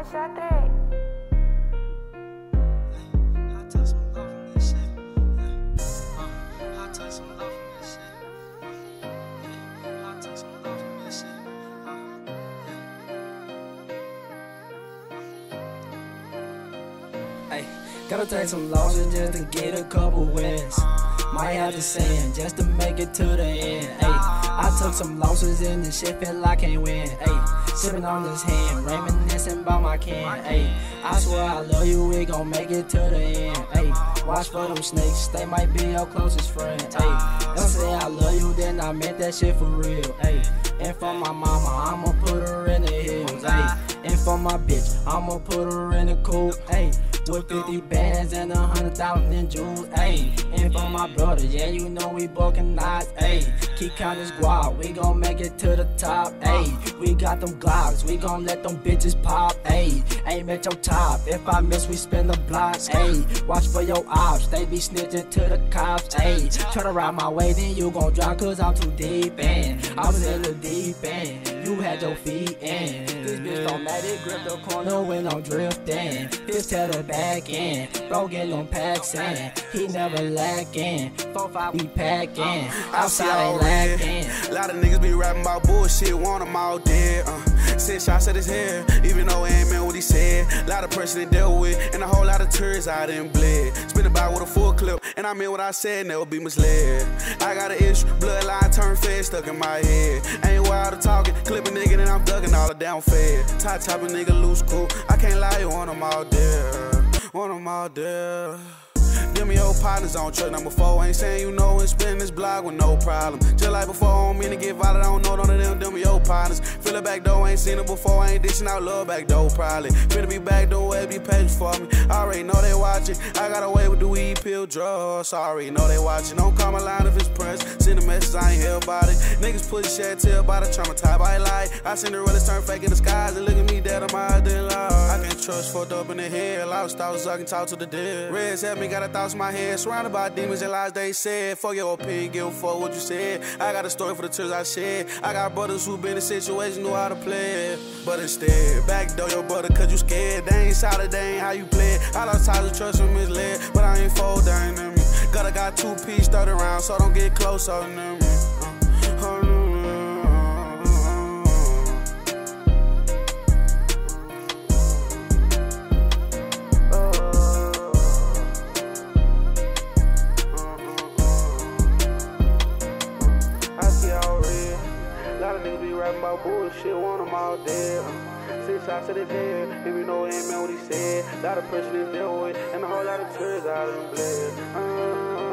Concentrate. Ay, gotta take some losses just to get a couple wins. Might have to send just to make it to the end. Ay, I took some losses and this shit feel like I can't win. Ay, sipping on this hand, reminiscing about my can. Ay, I swear I love you, we gon' make it to the end. Ay, watch for them snakes, they might be your closest friend. Ay, don't say I love you, then I meant that shit for real. Ay, and for my mama, I'ma put her in the hills. Ay, and for my bitch, I'ma put her in the coupe. Ay, with 50 bands and 100,000 in jewels, ayy. And for my brother, yeah, you know we broken eyes, ayy. Keep counting squad, we gon' make it to the top, ayy. We got them Glocks, we gon' let them bitches pop, ayy. Aim at your top, if I miss, we spin the block, ayy. Watch for your ops, they be snitching to the cops, ayy. Try to ride my way, then you gon' drop, cause I'm too deep in. I was in the deep end, you had your feet in. This bitch don't matter, grip the corner when I'm drifting. His tell the back end, bro get them packs in. He never lacking, 4-5 we packing. Outside ain't lacking. A lot of niggas be rapping about bullshit, want them all dead. 6 shots at his head, even though he ain't meant what he said. A lot of pressure to deal with, and a whole lot of tears out in bled. Spin about with a full clip, and I meant what I said, never be misled. I got an issue, bloodline turn fed, stuck in my head. Ain't wild to talking, clip a nigga, and I'm ducking all the down fed. Top a nigga loose cool, I can't lie, you want them all there. Want them all there. Them your partners on truck number 4. Ain't saying you know and spin this block with no problem. Just like before, I don't mean to get violent, I don't know none of them your partners. Feel it back though, ain't seen it before, I ain't dishing out love back though, probably. Finna be back though, be patient for me. I already know they watching. I got away with the weed, pill, drugs. Sorry, know they watching. Don't call my line if it's press. Send a message, I ain't hear about it. Niggas push shit, tell about it, traumatized by light. I seen the realest turn fake in the skies and look at me dead on my eyes, then lie. I can't trust, fucked up in the head. Lost thoughts, so I can talk to the dead. Reds help me, got a thoughts in my head. Surrounded by demons and lies they said. Fuck your opinion, give a fuck what you said. I got a story for the tears I shed. I got brothers who been in situations, know how to play it. But instead, backdoor your brother cause you scared. They ain't solid, they ain't how you play it. I lost ties of trust and misled, but I ain't fold down in me. Got 2 piece 30 rounds, so don't get close on them. Rapping about bullshit, want them all dead. 6 shots at his head, even though he ain't meant what he said. A lot of pressure to deal with, and a whole lot of tears out in bled.